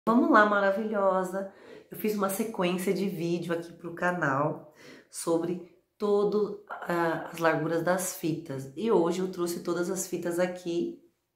Vamos lá, maravilhosa! Eu fiz uma sequência de vídeo aqui pro canal sobre todas as larguras das fitas. E hoje eu trouxe todas as fitas aqui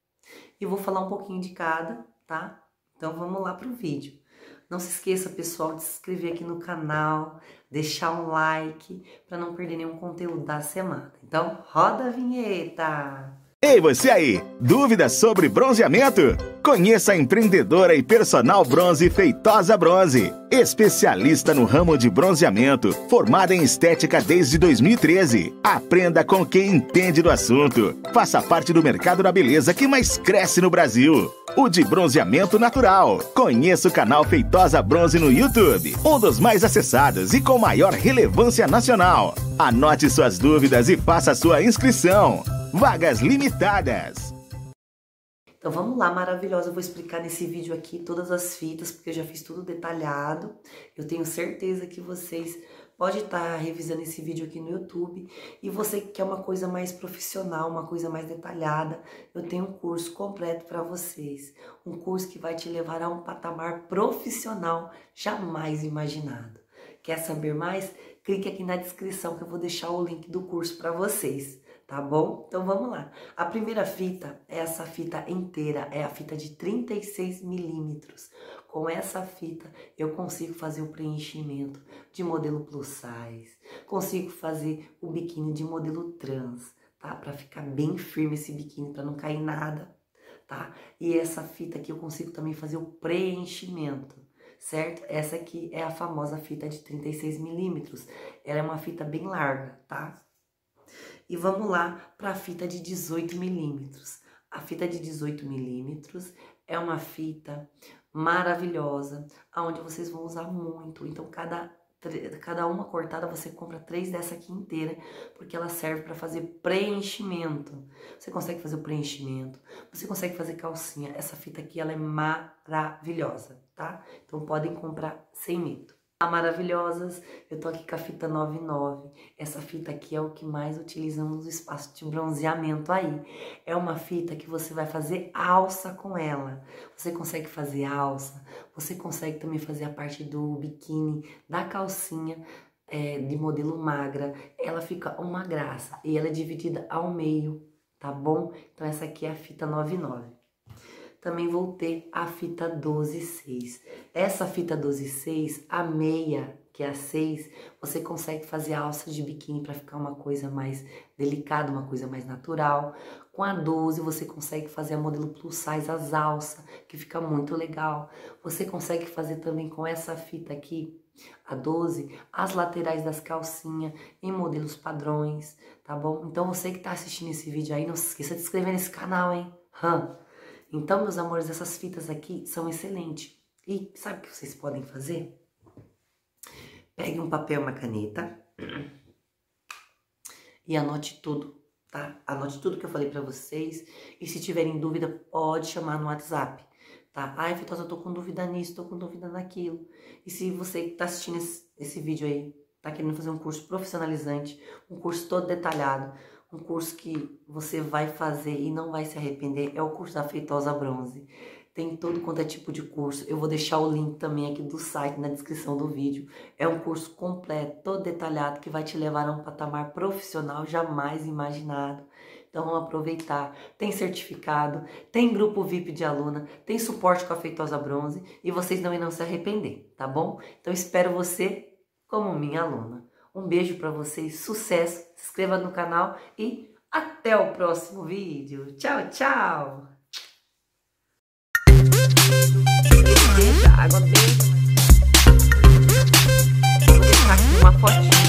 e vou falar um pouquinho de cada, tá? Então vamos lá pro vídeo. Não se esqueça, pessoal, de se inscrever aqui no canal, deixar um like para não perder nenhum conteúdo da semana. Então, roda a vinheta! Ei, você aí! Dúvidas sobre bronzeamento? Conheça a empreendedora e personal bronze Feitosa Bronze, especialista no ramo de bronzeamento, formada em estética desde 2013. Aprenda com quem entende do assunto. Faça parte do mercado da beleza que mais cresce no Brasil, o de bronzeamento natural. Conheça o canal Feitosa Bronze no YouTube, um dos mais acessados e com maior relevância nacional. Anote suas dúvidas e faça sua inscrição. Vagas limitadas. Então vamos lá, maravilhosa, eu vou explicar nesse vídeo aqui todas as fitas, porque eu já fiz tudo detalhado. Eu tenho certeza que vocês podem estar revisando esse vídeo aqui no YouTube. E você que quer uma coisa mais profissional, uma coisa mais detalhada, eu tenho um curso completo para vocês. Um curso que vai te levar a um patamar profissional jamais imaginado. Quer saber mais? Clique aqui na descrição que eu vou deixar o link do curso para vocês. Tá bom? Então vamos lá. A primeira fita é essa fita inteira, é a fita de 36 milímetros. Com essa fita eu consigo fazer o preenchimento de modelo plus size, consigo fazer o biquíni de modelo trans, tá? Pra ficar bem firme esse biquíni, pra não cair nada, tá? E essa fita aqui eu consigo também fazer o preenchimento, certo? Essa aqui é a famosa fita de 36 milímetros. Ela é uma fita bem larga, tá? E vamos lá para a fita de 18 milímetros. A fita de 18 milímetros é uma fita maravilhosa, onde vocês vão usar muito. Então, cada uma cortada, você compra 3 dessa aqui inteira, porque ela serve para fazer preenchimento. Você consegue fazer o preenchimento, você consegue fazer calcinha. Essa fita aqui, ela é maravilhosa, tá? Então, podem comprar sem medo. Maravilhosas, eu tô aqui com a fita 99. Essa fita aqui é o que mais utilizamos no espaço de bronzeamento aí. É uma fita que você vai fazer alça com ela. Você consegue fazer alça, você consegue também fazer a parte do biquíni, da calcinha de modelo magra. Ela fica uma graça e ela é dividida ao meio, tá bom? Então essa aqui é a fita 99. Também vou ter a fita 12,6. Essa fita 12,6, a meia, que é a 6, você consegue fazer alça de biquíni para ficar uma coisa mais delicada, uma coisa mais natural. Com a 12, você consegue fazer a modelo plus size, as alças, que fica muito legal. Você consegue fazer também com essa fita aqui, a 12, as laterais das calcinhas em modelos padrões, tá bom? Então você que tá assistindo esse vídeo aí, não se esqueça de se inscrever nesse canal, hein? Então, meus amores, essas fitas aqui são excelentes. E sabe o que vocês podem fazer? Pegue um papel e uma caneta e anote tudo, tá? Anote tudo que eu falei pra vocês. E se tiverem dúvida, pode chamar no WhatsApp, tá? Ai, Feitosa, eu tô com dúvida nisso, tô com dúvida naquilo. E se você que tá assistindo esse vídeo aí, tá querendo fazer um curso profissionalizante, um curso todo detalhado, um curso que você vai fazer e não vai se arrepender, é o curso da Feitosa Bronze. Tem todo quanto é tipo de curso. Eu vou deixar o link também aqui do site na descrição do vídeo. É um curso completo, todo detalhado, que vai te levar a um patamar profissional jamais imaginado. Então vamos aproveitar. Tem certificado, tem grupo VIP de aluna, tem suporte com a Feitosa Bronze e vocês não irão se arrepender, tá bom? Então espero você como minha aluna. Um beijo pra vocês, sucesso, se inscreva no canal e até o próximo vídeo. Tchau, tchau! Deixa a água bem. Vou deixar aqui uma fotinha.